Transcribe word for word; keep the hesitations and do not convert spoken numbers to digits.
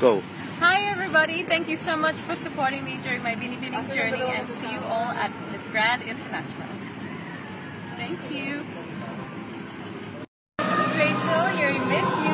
Go. Hi everybody, thank you so much for supporting me during my binibining journey, and see you all at Miss Grand International. Thank you. This is Rachel, your Miss